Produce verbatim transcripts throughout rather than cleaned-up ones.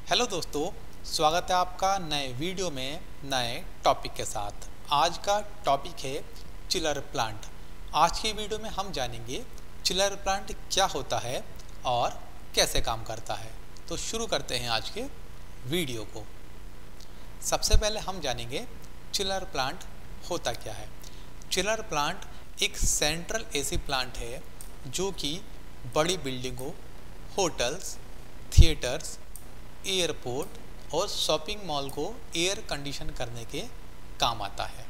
Hello दोस्तों, स्वागत है आपका नए वीडियो में नए टॉपिक के साथ। आज का टॉपिक है चिलर प्लांट। आज की वीडियो में हम जानेंगे चिलर प्लांट क्या होता है और कैसे काम करता है। तो शुरू करते हैं आज के वीडियो को। सबसे पहले हम जानेंगे चिलर प्लांट होता क्या है। चिलर प्लांट एक सेंट्रल एसी प्लांट है जो कि बड़ी बिल्डिंगों, होटल्स, थिएटर्स, एयरपोर्ट और शॉपिंग मॉल को एयर कंडीशन करने के काम आता है।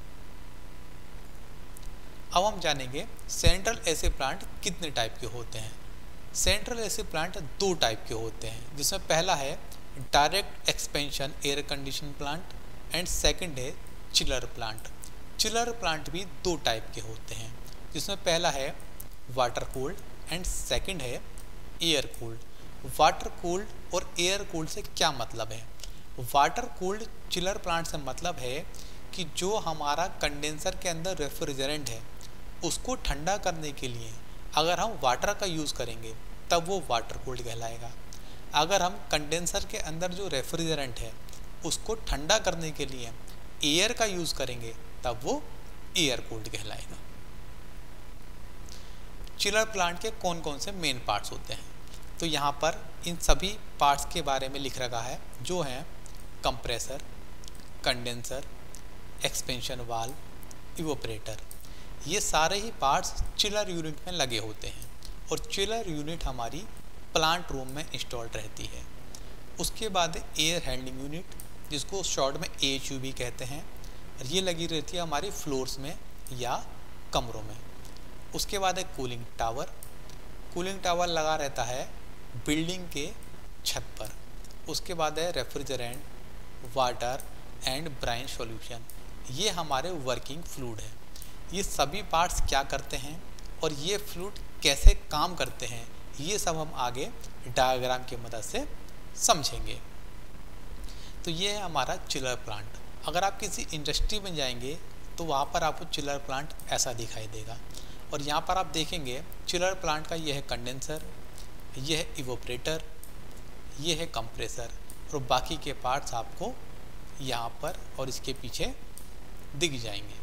अब हम जानेंगे सेंट्रल एसी प्लांट कितने टाइप के होते हैं। सेंट्रल एसी प्लांट दो टाइप के होते हैं, जिसमें पहला है direct expansion air condition plant and second है चिलर प्लांट। चिलर प्लांट भी दो टाइप के होते हैं, जिसमें पहला है वाटर कूल्ड एंड सेकंड है एयर कूल्ड। वाटर कूल्ड और एयर कूल्ड से क्या मतलब है? वाटर कूल्ड चिलर प्लांट से मतलब है कि जो हमारा कंडेंसर के अंदर रेफ्रिजरेंट है उसको ठंडा करने के लिए अगर हम वाटर का यूज़ करेंगे तब वो वाटर कूल्ड कहलाएगा। अगर हम कंडेंसर के अंदर जो रेफ्रिजरेंट है उसको ठंडा करने के लिए एयर का यूज़ करेंगे तब वो एयर कूल्ड कहलाएगा। चिलर प्लांट के कौन कौन से मेन पार्ट्स होते हैं, तो यहाँ पर इन सभी पार्ट्स के बारे में लिख रखा है, जो हैं compressor, condenser, expansion valve, evaporator. ये सारे ही पार्ट्स चिलर यूनिट में लगे होते हैं और चिलर यूनिट हमारी प्लांट रूम में इंस्टॉल्ड रहती है। उसके बाद एयर हैंडलिंग यूनिट, जिसको शॉर्ट में ए एच यू भी कहते हैं, ये लगी रहती है हमारी फ्लोर्स में या कमरों में। उसके बाद है कूलिंग टावर। कूलिंग टावर लगा रहता है बिल्डिंग के छत पर। उसके बाद है refrigerant, water and brine solution. ये हमारे वर्किंग फ्लूइड है। ये सभी पार्ट्स क्या करते हैं और ये फ्लूइड कैसे काम करते हैं, ये सब हम आगे डायग्राम की मदद से समझेंगे। तो ये है हमारा चिलर प्लांट। अगर आप किसी इंडस्ट्री में जाएंगे तो वहाँ पर आपको चिलर प्लांट ऐसा दिखाई देगा। और यहाँ पर आप देखेंगे चिलर प्लांट का ये है कंडेंसर, ये है इवोपरेटर, ये है कंप्रेसर और बाकी के पार्ट्स आपको यहाँ पर और इसके पीछे दिख जाएंगे।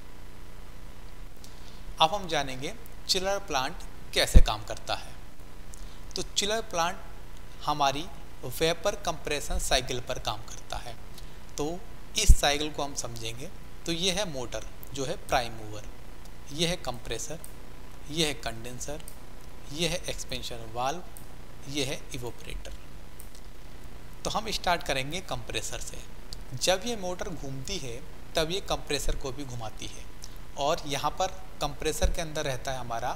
अब हम जानेंगे चिलर प्लांट कैसे काम करता है। तो चिलर प्लांट हमारी वेपर कंप्रेशन साइकिल पर काम करता है। तो इस साइकिल को हम समझेंगे। तो ये है मोटर जो है प्राइम मूवर, ये है कंप्रेसर, ये है कंडेंसर, ये है एक्सपेंशन वाल्व, ये है इवोपरेटर। तो हम स्टार्ट करेंगे कंप्रेसर से। जब ये मोटर घूमती है तब ये कंप्रेसर को भी घुमाती है और यहाँ पर कंप्रेसर के अंदर रहता है हमारा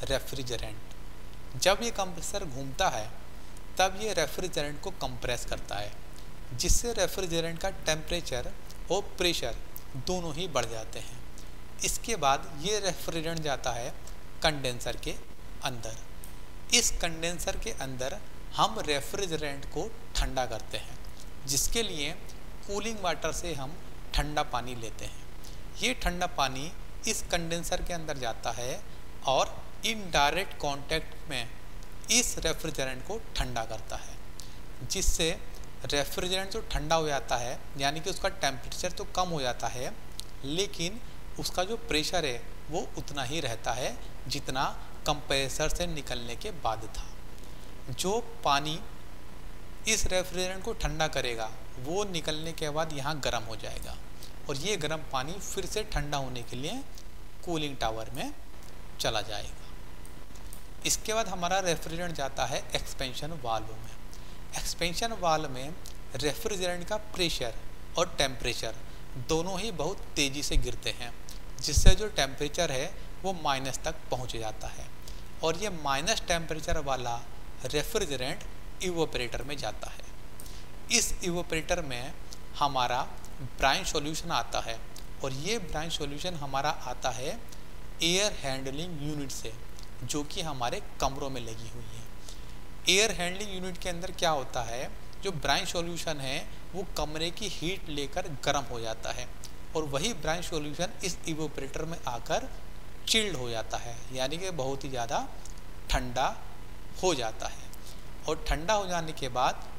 रेफ्रिजरेंट। जब ये कंप्रेसर घूमता है तब ये रेफ्रिजरेंट को कंप्रेस करता है, जिससे रेफ्रिजरेंट का टेम्परेचर और प्रेशर दोनों ही बढ़ जाते हैं। इसके बाद ये रेफ्रिजरेंट जाता है कंडेंसर के अंदर। इस कंडेंसर के अंदर हम रेफ्रिजरेंट को ठंडा करते हैं, जिसके लिए कूलिंग वाटर से हम ठंडा पानी लेते हैं। ये ठंडा पानी इस कंडेंसर के अंदर जाता है और इनडायरेक्ट कांटेक्ट में इस रेफ्रिजरेंट को ठंडा करता है, जिससे रेफ्रिजरेंट जो ठंडा हो जाता है, यानी कि उसका टेम्परेचर तो कम हो जाता है लेकिन उसका जो प्रेशर है वो उतना ही रहता है जितना कंप्रेसर से निकलने के बाद था। जो पानी इस रेफ्रिजरेंट को ठंडा करेगा वो निकलने के बाद यहाँ गर्म हो जाएगा और ये गर्म पानी फिर से ठंडा होने के लिए कूलिंग टावर में चला जाएगा। इसके बाद हमारा रेफ्रिजरेंट जाता है एक्सपेंशन वाल्व में। एक्सपेंशन वाल्व में रेफ्रिजरेंट का प्रेशर और टेम्परेचर दोनों ही बहुत तेज़ी से गिरते हैं, जिससे जो टेम्परेचर है वो माइनस तक पहुंच जाता है और ये माइनस टेम्परेचर वाला रेफ्रिजरेंट इवोपरेटर में जाता है। इस इवोपरेटर में हमारा ब्राइन सॉल्यूशन आता है और ये ब्राइन सॉल्यूशन हमारा आता है एयर हैंडलिंग यूनिट से, जो कि हमारे कमरों में लगी हुई है। एयर हैंडलिंग यूनिट के अंदर क्या होता है, जो ब्राइन सॉल्यूशन है वो कमरे की हीट लेकर गर्म हो जाता है और वही ब्राइन सॉल्यूशन इस इवोपरेटर में आकर चिल्ड हो जाता है, यानी कि बहुत ही ज़्यादा ठंडा हो जाता है। और ठंडा हो जाने के बाद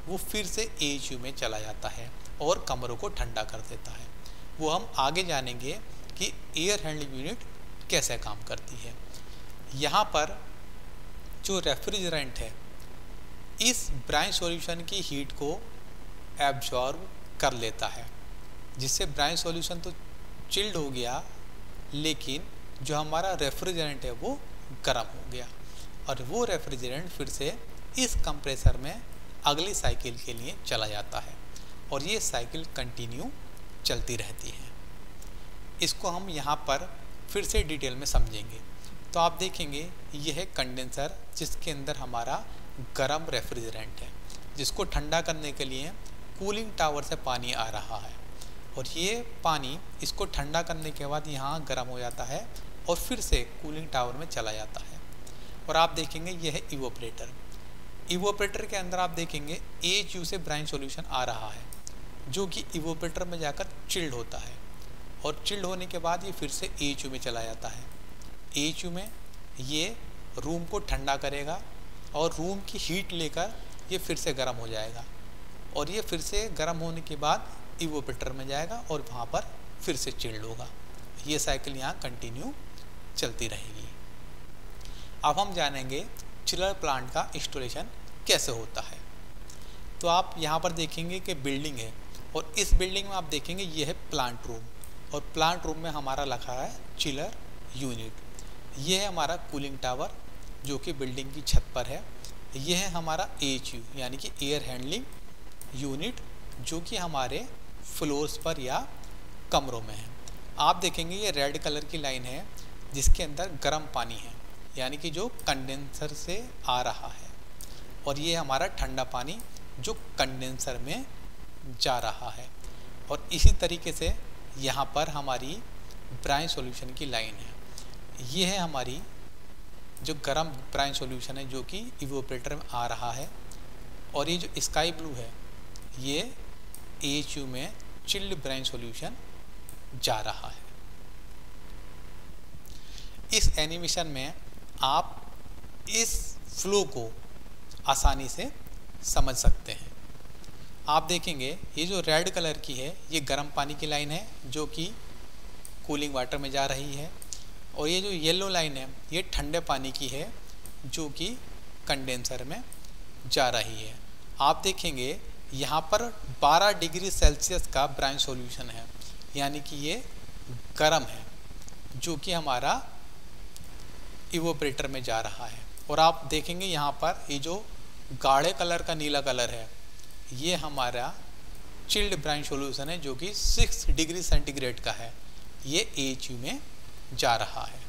वो फिर से ए एच यू में चला जाता है और कमरों को ठंडा कर देता है। वो हम आगे जानेंगे कि एयर हैंडलिंग यूनिट कैसे काम करती है। यहाँ पर जो रेफ्रिजरेंट है इस ब्राइन सॉल्यूशन की हीट को एब्जॉर्ब कर लेता है, जिससे ब्राइन सॉल्यूशन तो चिल्ड हो गया, लेकिन जो हमारा रेफ्रिजरेंट है वो गर्म हो गया और वो रेफ्रिजरेंट फिर से इस कंप्रेसर में अगली साइकिल के लिए चला जाता है और ये साइकिल कंटिन्यू चलती रहती है। इसको हम यहाँ पर फिर से डिटेल में समझेंगे। तो आप देखेंगे यह है कंडेंसर जिसके अंदर हमारा गर्म रेफ्रिजरेंट है, जिसको ठंडा करने के लिए कूलिंग टावर से पानी आ रहा है और ये पानी इसको ठंडा करने के बाद यहाँ गर्म हो जाता है और फिर से कूलिंग टावर में चला जाता है। और आप देखेंगे यह है इवोपरेटर। इवोपरेटर के अंदर आप देखेंगे ए एच यू से ब्राइन सॉल्यूशन आ रहा है, जो कि इवोपरेटर में जाकर चिल्ड होता है और चिल्ड होने के बाद ये फिर से ए एच यू में चला जाता है। ए एच यू में ये रूम को ठंडा करेगा और रूम की हीट लेकर ये फिर से गर्म हो जाएगा और ये फिर से गर्म होने के बाद इवोपरेटर में जाएगा और वहाँ पर फिर से चिल्ड होगा। ये साइकिल यहाँ कंटिन्यू चलती रहेगी। अब हम जानेंगे चिलर प्लांट का इंस्टॉलेशन कैसे होता है। तो आप यहाँ पर देखेंगे कि बिल्डिंग है और इस बिल्डिंग में आप देखेंगे ये है प्लांट रूम और प्लांट रूम में हमारा लिखा है चिलर यूनिट। ये है हमारा कूलिंग टावर जो कि बिल्डिंग की छत पर है। ये है हमारा ए एच यू यानी कि एयर हैंडलिंग यूनिट, जो कि हमारे फ्लोर्स पर या कमरों में है। आप देखेंगे ये रेड कलर की लाइन है जिसके अंदर गर्म पानी है, यानी कि जो कंडेंसर से आ रहा है, और ये हमारा ठंडा पानी जो कंडेंसर में जा रहा है। और इसी तरीके से यहाँ पर हमारी ब्राइन सॉल्यूशन की लाइन है। ये है हमारी जो गर्म ब्राइन सॉल्यूशन है जो कि इवोपरेटर में आ रहा है, और ये जो स्काई ब्लू है ये ए एच यू में चिल्ड ब्राइन सॉल्यूशन जा रहा है। इस एनिमेशन में आप इस फ्लो को आसानी से समझ सकते हैं। आप देखेंगे ये जो रेड कलर की है ये गर्म पानी की लाइन है जो कि कूलिंग वाटर में जा रही है, और ये जो येलो लाइन है ये ठंडे पानी की है जो कि कंडेंसर में जा रही है। आप देखेंगे यहाँ पर बारह डिग्री सेल्सियस का ब्राइन सॉल्यूशन है, यानी कि ये गर्म है जो कि हमारा इवोपरेटर में जा रहा है। और आप देखेंगे यहाँ पर ये जो गाढ़े कलर का नीला कलर है ये हमारा चिल्ड ब्राइन सॉल्यूशन है जो कि सिक्स डिग्री सेंटीग्रेड का है, ये ए एच यू में जा रहा है।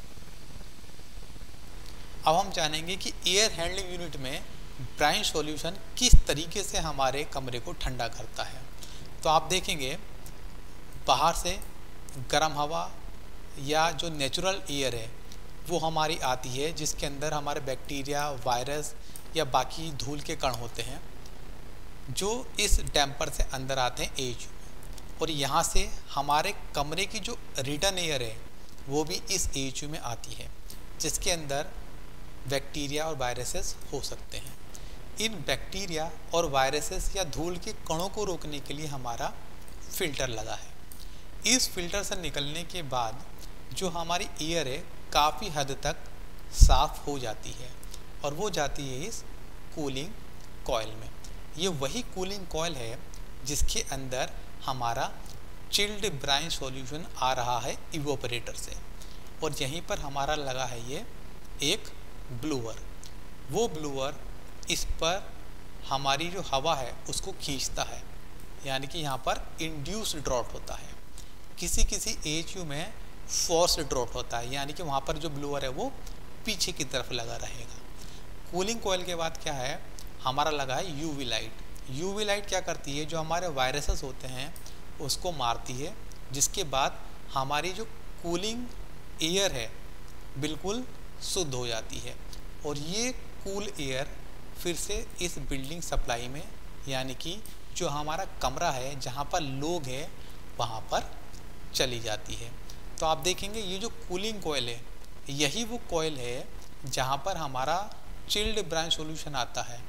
अब हम जानेंगे कि एयर हैंडलिंग यूनिट में ब्राइन सॉल्यूशन किस तरीके से हमारे कमरे को ठंडा करता है। तो आप देखेंगे बाहर से गर्म हवा या जो नेचुरल एयर है वो हमारी आती है, जिसके अंदर हमारे बैक्टीरिया, वायरस या बाकी धूल के कण होते हैं जो इस डैम्पर से अंदर आते हैं ए एच यू में, और यहाँ से हमारे कमरे की जो रिटर्न एयर है वो भी इस ए एच यू में आती है, जिसके अंदर बैक्टीरिया और वायरसेस हो सकते हैं। इन बैक्टीरिया और वायरसेस या धूल के कणों को रोकने के लिए हमारा फिल्टर लगा है। इस फिल्टर से निकलने के बाद जो हमारी एयर है काफ़ी हद तक साफ़ हो जाती है और वो जाती है इस कूलिंग कॉइल में। ये वही कूलिंग कॉइल है जिसके अंदर हमारा चिल्ड ब्राइन सॉल्यूशन आ रहा है इवोपरेटर से, और यहीं पर हमारा लगा है ये एक ब्लोअर। वो ब्लोअर इस पर हमारी जो हवा है उसको खींचता है, यानी कि यहाँ पर इंड्यूस्ड ड्रॉट होता है। किसी किसी ए एच यू में फोर्स ड्रॉट होता है, यानी कि वहाँ पर जो ब्लोअर है वो पीछे की तरफ लगा रहेगा। कूलिंग कॉइल के बाद क्या है हमारा लगा है यूवी लाइट। यूवी लाइट क्या करती है, जो हमारे वायरसेस होते हैं उसको मारती है, जिसके बाद हमारी जो कूलिंग एयर है बिल्कुल शुद्ध हो जाती है, और ये कूल एयर फिर से इस बिल्डिंग सप्लाई में, यानी कि जो हमारा कमरा है जहाँ पर लोग हैं वहाँ पर चली जाती है। तो आप देखेंगे ये जो कूलिंग कॉइल है यही वो कॉइल है जहाँ पर हमारा चिल्ड ब्राइन सॉल्यूशन आता है,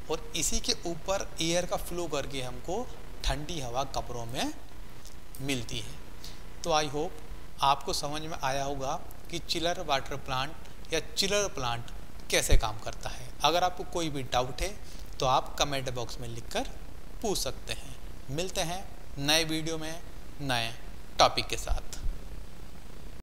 और इसी के ऊपर एयर का फ्लो करके हमको ठंडी हवा कमरों में मिलती है। तो आई होप आपको समझ में आया होगा कि चिलर वाटर प्लांट या चिलर प्लांट कैसे काम करता है। अगर आपको कोई भी डाउट है तो आप कमेंट बॉक्स में लिखकर पूछ सकते हैं। मिलते हैं नए वीडियो में नए टॉपिक के साथ।